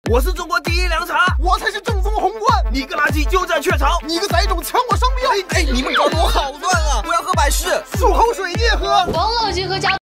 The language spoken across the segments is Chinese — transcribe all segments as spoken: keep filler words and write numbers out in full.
我是中国第一凉茶， 我才是正宗红冠。 你个垃圾就在雀巢， 你个崽种抢我商标！ 哎哎，你们搞得我好乱啊！我要喝百事， 漱口水你也喝。 王老吉和家。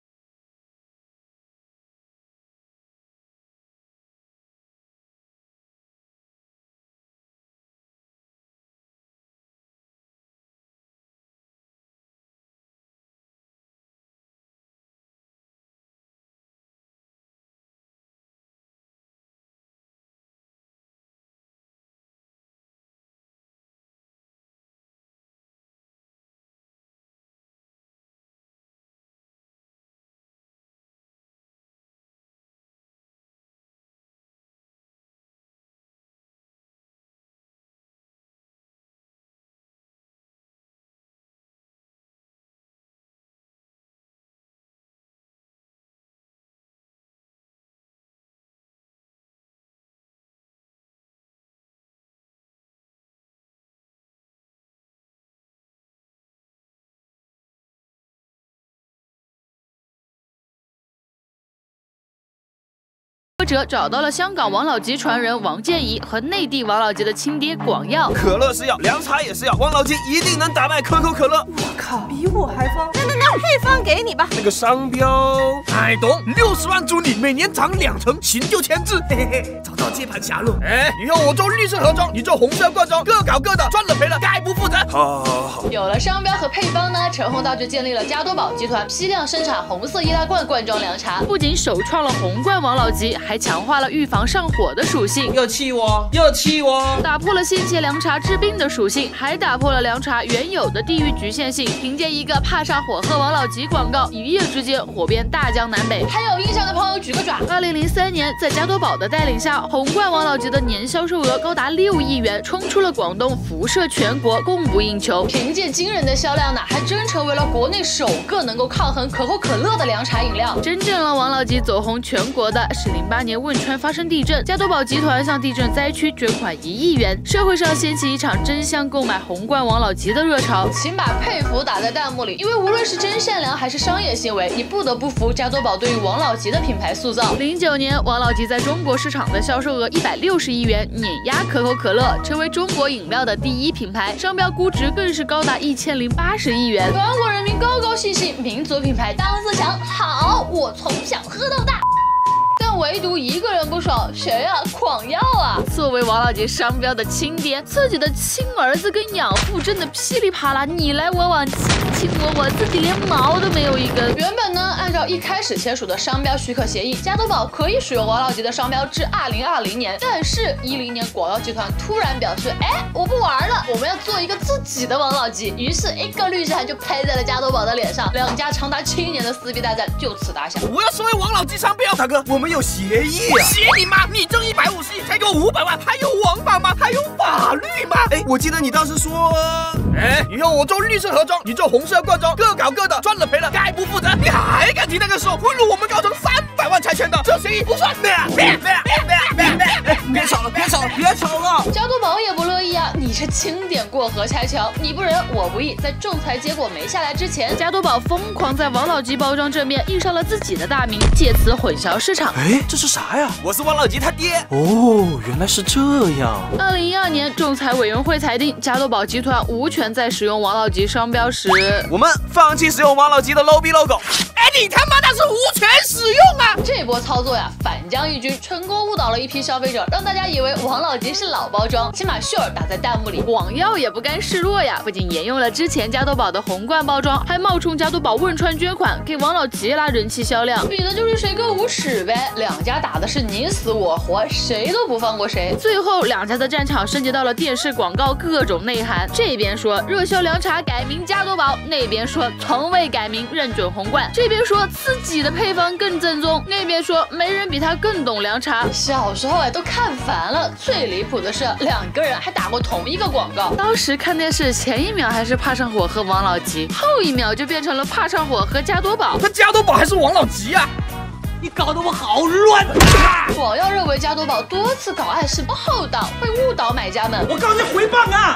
者找到了香港王老吉传人王健怡和内地王老吉的亲爹广耀。 可乐是药，凉茶也是药，王老吉一定能打败可口可乐。 我靠，比我还疯！ 那那那配方给你吧。 那个商标， 太懂，六十万租赁，每年涨两成，新旧签字。嘿嘿嘿，找到接盘侠了。哎，以后我做绿色盒装，你做红色罐装，各搞各的，赚了赔了概不负责。 好，好，好。 有了商标和配方呢，陈宏道就建立了加多宝集团，批量生产红色易拉罐罐装凉茶， 不仅首创了红罐王老吉，还强化了预防上火的属性。 又气我，又气我！ 打破了先前凉茶治病的属性，还打破了凉茶原有的地域局限性。凭借一个怕上火喝王老吉广告，一夜之间火遍大江南北。 还有印象的朋友举个爪。 二零零三年，在加多宝的带领下，红罐王老吉的年销售额高达六亿元，冲出了广东，辐射全国，供不应求。 凭借惊人的销量呢，还真成为了国内首个能够抗衡可口可乐的凉茶饮料。 真正让王老吉走红全国的是零八年汶川发生地震，加多宝集团向地震灾区捐款一亿元，社会上掀起一场争相购买红罐王老吉的热潮。 请把佩服打在弹幕里，因为无论是真善良还是商业行为，你不得不服加多宝对于王老吉的品牌塑造。 零九年，王老吉在中国市场的销售额一百六十亿元，碾压可口可乐，成为中国饮料的第一品牌，商标估值更是高达一千零八十亿元。 全国人民高高兴兴，民族品牌当自强。好，我从小喝到大。 但唯独一个人不爽，谁呀、啊？广耀啊！ 作为王老吉商标的亲爹，自己的亲儿子跟养父真的噼里啪啦，你来我往，亲亲我我，自己连毛都没有一根。 原本呢，按照一开始签署的商标许可协议，加多宝可以使用王老吉的商标至二零二零年。但是，一零年广耀集团突然表示，哎，我不玩了，我们要做一个自己的王老吉。于是，一个绿茶就拍在了加多宝的脸上，两家长达七年的撕逼大战就此打响。 我要收回王老吉商标，大哥，我们有协议啊！协你妈！你挣一百五十亿，才给我五百万，还有王法吗？还有法律吗？ 哎，我记得你当时说， 哎，以后我做绿色盒装，你做红色罐装，各搞各的，赚了赔了概不负责。你还敢提那个时候贿赂我们高层三百万才签的，这协议不算。别别别别别别吵了，别吵了，别吵了！ 加多宝也不乐意啊！你这经典过河拆桥，你不仁我不义。在仲裁结果没下来之前， 加多宝疯狂在王老吉包装正面印上了自己的大名，借此混淆市场。 哎，这是啥呀？我是王老吉他爹。 哦，原来是这样。 二零一二年，仲裁委员会裁定加多宝集团无权在使用王老吉商标时， 我们放弃使用王老吉的 low B logo。 哎，你他妈那是无权使用啊！ 这波操作呀，反将一军，成功误导了一批消费者，让大家以为王老吉是老包装。请把秀儿打在弹幕里。 广耀也不甘示弱呀，不仅沿用了之前加多宝的红罐包装，还冒充加多宝汶川捐款，给王老吉拉人气销量， 比的就是谁更无耻呗。两家打的是你死我活，谁都不放过谁。 最后两家的战场升级到了电视广告各种内涵，这边说热销凉茶改名加多宝，那边说从未改名认准红罐，这边说自己的配方更正宗，那边说没人比他更懂凉茶。 小时候哎都看烦了，最离谱的是两个人还打过同一个广告。 当时看电视前一秒还是怕上火喝王老吉，后一秒就变成了怕上火喝加多宝。 他加多宝还是王老吉啊？ 你搞得我好乱！ 广耀认为加多宝多次搞暗示不厚道，会误导买家们。 我告你诽谤啊！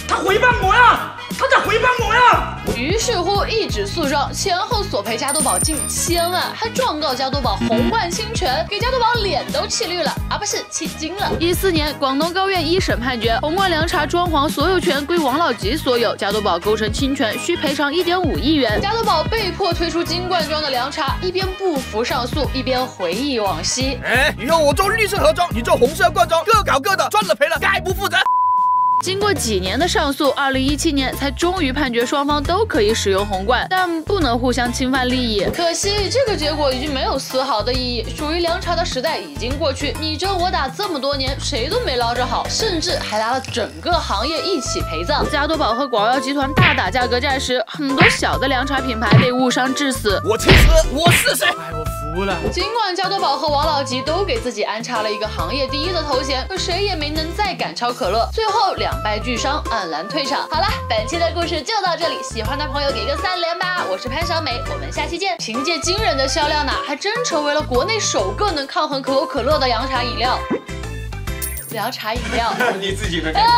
他诽谤我呀！他在诽谤我呀！ 于是乎，一纸诉状，前后索赔加多宝近千万，还状告加多宝红冠侵权，给加多宝脸都气绿了，啊不是气金了。 一四年，广东高院一审判决，红冠凉茶装潢所有权归王老吉所有，加多宝构成侵权，需赔偿一点五亿元。 加多宝被迫推出金罐装的凉茶，一边不服上诉，一边回忆往昔。 哎，以后我做绿色盒装，你做红色罐装，各搞各的，赚了赔了概不负责。 经过几年的上诉，二零一七年才终于判决双方都可以使用红罐，但不能互相侵犯利益。 可惜这个结果已经没有丝毫的意义，属于凉茶的时代已经过去，你争我打这么多年，谁都没捞着好，甚至还拉了整个行业一起陪葬。 加多宝和广药集团大打价格战时，很多小的凉茶品牌被误伤致死。 我其实我是谁？ 哎，我服了。 尽管加多宝和王老吉都给自己安插了一个行业第一的头衔，可谁也没能再赶超可乐，最后两败俱伤，黯然退场。好了，本期的故事就到这里，喜欢的朋友给个三连吧。我是潘小美，我们下期见。凭借惊人的销量呢，还真成为了国内首个能抗衡可口可乐的凉茶饮料。凉茶饮料， 你自己的。